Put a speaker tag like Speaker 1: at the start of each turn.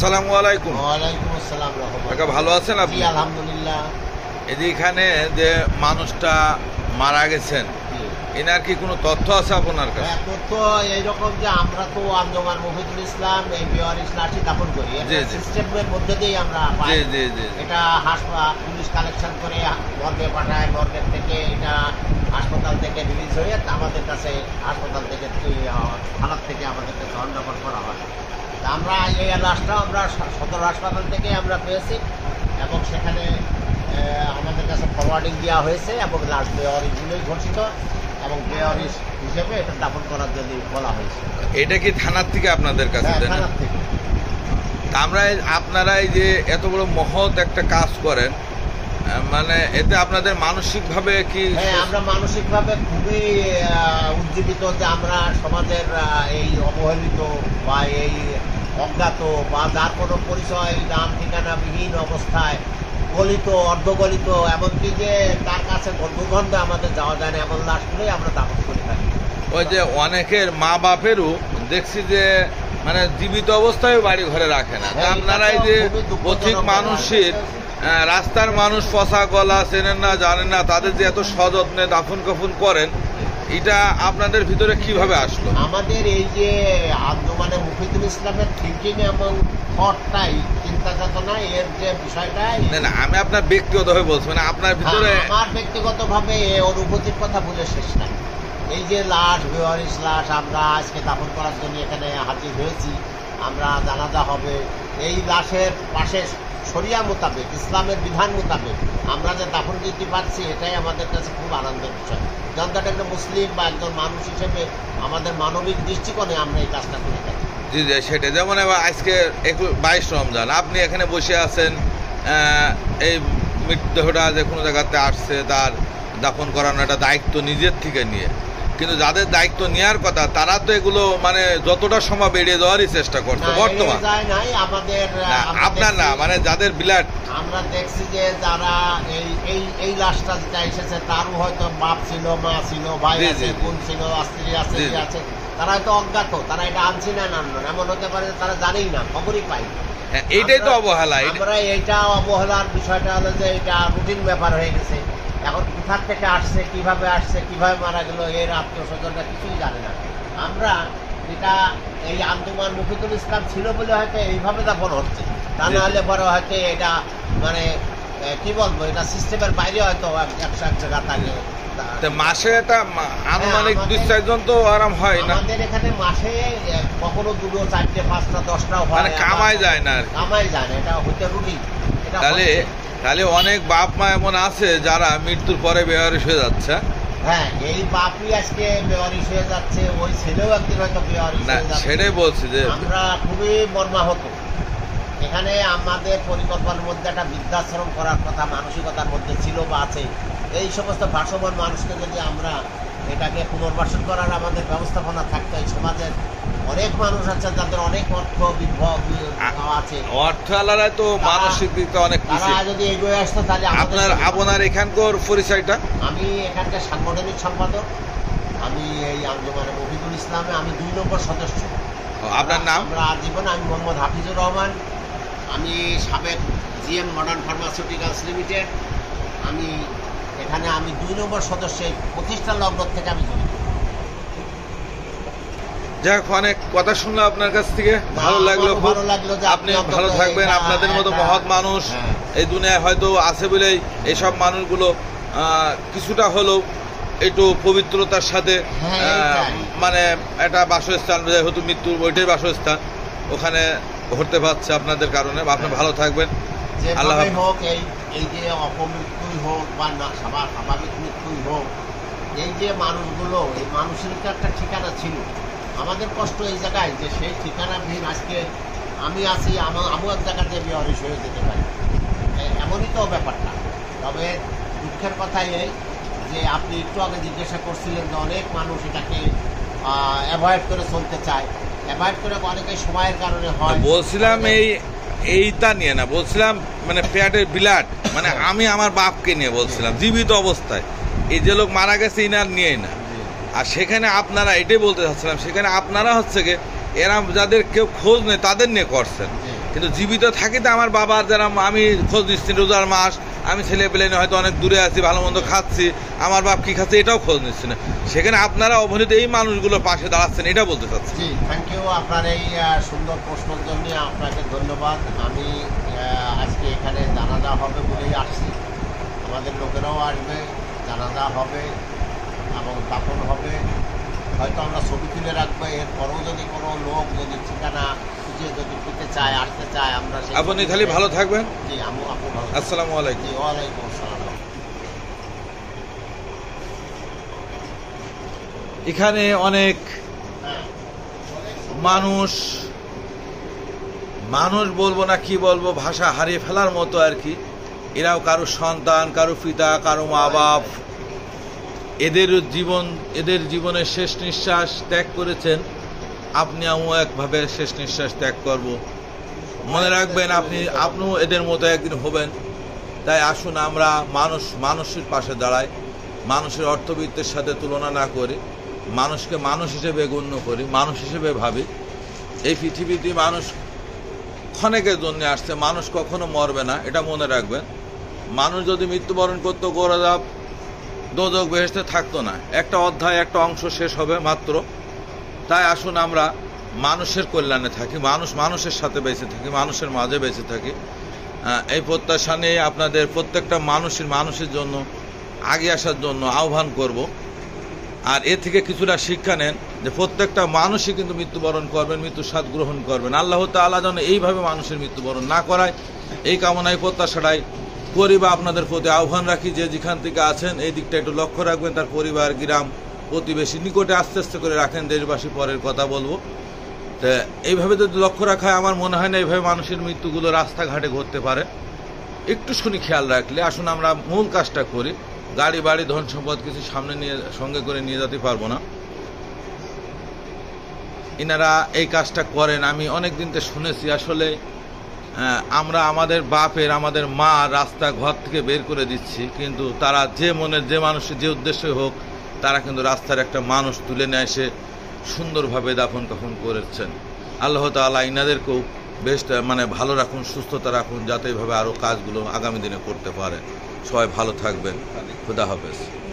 Speaker 1: আসসালামু আলাইকুম।
Speaker 2: ওয়ালাইকুম আসসালাম।
Speaker 1: কাকা ভালো আছেন আপনি?
Speaker 2: জি আলহামদুলিল্লাহ।
Speaker 1: এখানে যে মানুষটা মারা গেছেন এনার কি কোনো তথ্য আছে আপনার কাছে?
Speaker 2: তথ্য এইরকম যে আমরা তো আঞ্জুমান মুফিদুল ইসলাম এই বেওয়ারিশ লাশি দাফন করি, সিস্টেমের মধ্যে দিয়েই আমরা পাই। এটা হাসপাতাল পুলিশ কালেকশন করে মর্গে পাঠায়, মর্গের থেকে এটা হাসপাতাল থেকে রিলিজ হয়ে আমাদের কাছে হাসপাতাল থেকে থানার থেকে আমাদের কাছে হন্ডাপন করা হয়। আমরা এই লাশটা আমরা সদর হাসপাতাল থেকে আমরা পেয়েছি এবং সেখানে আমাদের কাছে ফরওয়ার্ডিং দেওয়া হয়েছে এবং লাশ বেওয়ারিশ বলেই ঘোষিত এবং বেওয়ারিশ হিসেবে এটা দাফন করার জন্য বলা হয়েছে।
Speaker 1: এটা কি থানার থেকে আপনাদের কাছে?
Speaker 2: থানার থেকে।
Speaker 1: আমরা আপনারা এই যে এত বড় মহৎ একটা কাজ করেন, মানে এতে আপনাদের মানসিকভাবে কি?
Speaker 2: আমরা মানসিকভাবে খুবই উজ্জীবিত যে আমরা সমাজের এই অবহেলিত বা এই অজ্ঞাত বা যার কোনো পরিচয় নাম ঠিকানাবিহীন অবস্থায় গলিত অর্ধগলিত এমনকি যে তার কাছে দুর্গন্ধে আমাদের যাওয়া যায় না এমন লাশগুলোই আমরা দাফন করে থাকি।
Speaker 1: ওই যে অনেকের মা বাপেরও দেখছি যে মানে জীবিত অবস্থায় বাড়ি ঘরে রাখে না। আপনারা এই যে প্রত্যেক মানুষের রাস্তার মানুষ পচা গলা চেনেন না জানেন না, তাদের যে এত সযত্নে দাফন কাফন করেন, এটা আপনাদের ভিতরে কিভাবে আসলো?
Speaker 2: আমাদের এই যে আঞ্জুমানে মুফিদুল ইসলামের থিঙ্কিং এবং থটটাই চিন্তা চেতনা এর যে বিষয়টা
Speaker 1: না আমি আপনার ব্যক্তিগতভাবে বলছি, মানে আপনার ভিতরে
Speaker 2: আমার ব্যক্তিগতভাবে অনুভূতির কথা বলে শেষ নাই। এই যে লাশ বেওয়ারিশ লাশ আমরা আজকে দাফন করার জন্য এখানে হাজির হয়েছি, আমরা জানাজা হবে এই লাশের পাশে শরিয়া মোতাবেক ইসলামের বিধান মোতাবেক আমরা যে দাফন দিতে পারছি এটাই আমাদের কাছে খুব আনন্দের বিষয়। জনতাটা একটা মুসলিম বা একজন মানুষ হিসেবে আমাদের মানবিক দৃষ্টিকোণে আমরা এই কাজটা করে থাকি।
Speaker 1: জি জি সেটা যেমন আজকে 22 রমজান আপনি এখানে বসে আছেন, এই মৃতদেহটা যে কোনো জায়গাতে আসছে তার দাফন করানো একটা দায়িত্ব নিজের থেকে নিয়ে, কিন্তু যাদের দায়িত্ব নেওয়ার কথা তারা তো এগুলো মানে যতটা সম্ভব এড়িয়ে যাওয়ারই চেষ্টা করছে বর্তমান। আপনার না মানে যাদের বিলাট
Speaker 2: আমরা দেখছি যে যারা এই লাশটা যেটা এসেছে তারও হয়তো বাপ ছিল, মা ছিল, ভাই আছে, বোন ছিল, স্ত্রী আছে, তারা হয়তো অজ্ঞাত, তারা এটা আনছি না নানন এমন হতে পারে তারা জানেই না, খবরই পাই।
Speaker 1: এইটাই তো অবহেলা।
Speaker 2: আমরা এইটা অবহেলার বিষয়টা হলো যে এটা রুটিন ব্যাপার হয়ে গেছে। এখন কোথার থেকে আসছে, কিভাবে মারা গেল এর আত্মীয় স্বজনরা কিছুই জানে না। আমরা এটা এই আঞ্জুমান মুফিদুল ইসলাম ছিল বলে হয়তো এইভাবে দাফন হচ্ছে, তা নাহলে পরে হয়তো এটা মানে কি বলবো এটা সিস্টেমের বাইরে হয়তো একশো এক জায়গা থাকে।
Speaker 1: মাসে এটা আনুমানিক 2-4 জন তো আরাম হয় না।
Speaker 2: আমাদের এখানে মাসে কখনো 2, 4, 5, 10টাও হয়,
Speaker 1: কামাই যায় না,
Speaker 2: এটা হতে রুটিন।
Speaker 1: তাহলে অনেক বাপ মা এমন আছে যারা মৃত্যুর পরে বেওয়ারিশ হয়ে যাচ্ছে।
Speaker 2: হ্যাঁ এই বাপই আজকে বেওয়ারিশ হয়ে যাচ্ছে, ওই ছেলেও একদিন হয়তো বেওয়ারিশ হয়ে যাচ্ছে।
Speaker 1: সেটাই বলছি যে
Speaker 2: আমরা খুবই মর্মাহত। এখানে আমাদের পরিকল্পনার মধ্যে একটা বৃদ্ধাশ্রম করার কথা মানসিকতার মধ্যে ছিল বা আছে। এই সমস্ত ভাসমান মানুষকে যদি আমরা এটাকে পুনর্বাসন করার আমাদের ব্যবস্থাপনা থাকতো, এই সমাজের অনেক মানুষ আছে যাদের অনেক অর্থ আছে,
Speaker 1: অর্থ আলাদা তো মানসিক দিকটা অনেক কিছু,
Speaker 2: তারা যদি এগিয়ে আসতো তাহলে
Speaker 1: আপনার এখানকার পরিচয়টা?
Speaker 2: আমি এখানকার সাংগঠনিক সম্পাদক, আমি এই আঞ্জুমানে মুফিদুল ইসলামে আমি 2 নম্বর সদস্য।
Speaker 1: আপনার নাম?
Speaker 2: আমরা আজীবন আমি মোহাম্মদ হাফিজুর রহমান, আমি সাবেক জিএম মডার্ন ফার্মাসিউটিক্যালস লিমিটেড। আমি এখানে 2 নম্বর সদস্য, প্রতিষ্ঠান লগ্ন থেকে আমি জড়িত।
Speaker 1: যাক অনেক কথা শুনলাম আপনার কাছ থেকে, ভালো লাগলো। আপনি ভালো থাকবেন। আপনাদের মতো মহৎ মানুষ এই দুনিয়ায় হয়তো আছে বলেই এইসব মানুষগুলো কিছুটা হলেও একটু পবিত্রতার সাথে মানে একটা বাসস্থান, যেহেতু মৃত্যুর ওইটাই বাসস্থান, ওখানে ঘুরতে পারছে আপনাদের কারণে। আপনি ভালো থাকবেন।
Speaker 2: আল্লাহ হোক এই যে অপমৃত্যুই হোক বা স্বাভাবিক মৃত্যুই হোক, এই যে মানুষগুলো, এই মানুষের তো একটা ঠিকানা ছিল। আমাদের কষ্ট এই জায়গায় যে সেই ঠিকানাবিহীন আজকে আমি আছি, আমিও এক জায়গাতে বেওয়ারিশ হয়ে যেতে পারি, এমনই তো ব্যাপারটা। তবে দুঃখের কথা এই যে আপনি একটু আগে জিজ্ঞাসা করছিলেন যে অনেক মানুষ এটাকে অ্যাভয়েড করে চলতে চায়, অ্যাভয়েড করে অনেকে সময়ের কারণে হয়।
Speaker 1: বলছিলাম এইটা নিয়ে না, বলছিলাম মানে পেটের বিলাট, মানে আমি আমার বাপকে নিয়ে বলছিলাম জীবিত অবস্থায়। এই যে লোক মারা গেছে ইনার নিয়ে না। আর সেখানে আপনারা এটাই বলতে চাচ্ছিলাম, সেখানে আপনারা হচ্ছে কি এরা যাদের কেউ খোঁজ নেই তাদের নিয়ে করছেন, কিন্তু জীবিত থাকিতে আমার বাবার যারা আমি খোঁজ নিচ্ছি রোজার মাস, আমি ছেলে পেলে হয়তো অনেক দূরে আছি, ভালো মন্দ খাচ্ছি, আমার বাপ কি খাচ্ছে এটাও খোঁজ নিচ্ছি না, সেখানে আপনারা অবহেলিত এই মানুষগুলোর পাশে দাঁড়াচ্ছেন, এটা বলতে চাচ্ছি।
Speaker 2: জি, থ্যাংক ইউ। আপনার এই সুন্দর প্রশ্নের জন্য আপনাকে ধন্যবাদ। আমি আজকে এখানে জানাজা হবে বলেই আসছি, আমাদের লোকেরাও আসবে, জানাজা হবে এবং দাফন হবে। হয়তো আমরা ছবি তুলে রাখবো, এরপরেও যদি কোনো লোক যদি ঠিকানা খুঁজে যদি পেতে চায়, আসতে চায়, আমরা
Speaker 1: আপনি খালি ভালো থাকবেন।
Speaker 2: জি, আপনি ভালো।
Speaker 1: আসসালামু আলাইকুম।
Speaker 2: জি, ওয়ালাইকুম আসসালাম।
Speaker 1: এখানে অনেক মানুষ বলবো না কি বলবো, ভাষা হারিয়ে ফেলার মতো আর কি। এরাও কারো সন্তান, কারো পিতা, কারো মা বাপ, এদের জীবনের শেষ নিঃশ্বাস ত্যাগ করেছেন। আপনি আমিও একভাবে শেষ নিঃশ্বাস ত্যাগ করব। মনে রাখবেন আপনিও এদের মতো একদিন হবেন। তাই আসুন আমরা মানুষের পাশে দাঁড়াই, মানুষের অর্থবিত্তের সাথে তুলনা না করে মানুষকে মানুষ হিসেবে গণ্য করি, মানুষ হিসেবে ভাবি। এই পৃথিবীতে মানুষ ক্ষণেকের জন্য আসছে, মানুষ কখনো মরবে না, এটা মনে রাখবেন। মানুষ যদি মৃত্যুবরণ করতো, গোরাজাব দোজক বেহেশতে থাকতো না, একটা অধ্যায়, একটা অংশ শেষ হবে মাত্র। তাই আসুন আমরা মানুষের কল্যাণে থাকি, মানুষের সাথে বেঁচে থাকি, মানুষের মাঝে বেঁচে থাকি। এই প্রত্যাশা নিয়ে আপনাদের প্রত্যেকটা মানুষের জন্য আগে আসার জন্য আহ্বান করব। আর এ থেকে কিছুটা শিক্ষা নেন যে প্রত্যেকটা মানুষই কিন্তু মৃত্যুবরণ করবেন, মৃত্যুর স্বাদ গ্রহণ করবেন। আল্লাহ তাআলা যেন এইভাবে মানুষের মৃত্যুবরণ না করায়, এই কামনায় প্রত্যাশাটাই করি বা আপনাদের প্রতি আহ্বান রাখি। যে যেখান থেকে আছেন এই দিকটা একটু লক্ষ্য রাখবেন, তার পরিবার, গ্রাম, প্রতিবেশী নিকটে আস্তে আস্তে করে রাখেন। দেশবাসী পরের কথা বলবো। তো এইভাবে যদি লক্ষ্য রাখা হয়, আমার মনে হয় না এইভাবে মানুষের মৃত্যুগুলো রাস্তাঘাটে ঘটতে পারে। একটু শুনি খেয়াল রাখলে আসুন আমরা মূল কাজটা করি। গাড়ি বাড়ি ধন সম্পদ কিছু সঙ্গে করে নিয়ে যেতে পারবো না। ইনারা এই কাজটা করেন, আমি অনেক দিন থেকে শুনেছি। আসলে আমরা আমাদের বাপের, আমাদের মা রাস্তা ঘর থেকে বের করে দিচ্ছি, কিন্তু তারা যে মনের, যে মানুষের যে উদ্দেশ্যে হোক, তারা কিন্তু রাস্তার একটা মানুষ তুলে নিয়ে এসে সুন্দরভাবে দাফন কাফন করেছেন। আল্লাহ তাআলা ইনাদেরকেও বেশ ভালো রাখুন, সুস্থতা রাখুন, যাতে এইভাবে আরও কাজগুলো আগামী দিনে করতে পারে। সবাই ভালো থাকবেন। খুদা হাফেজ।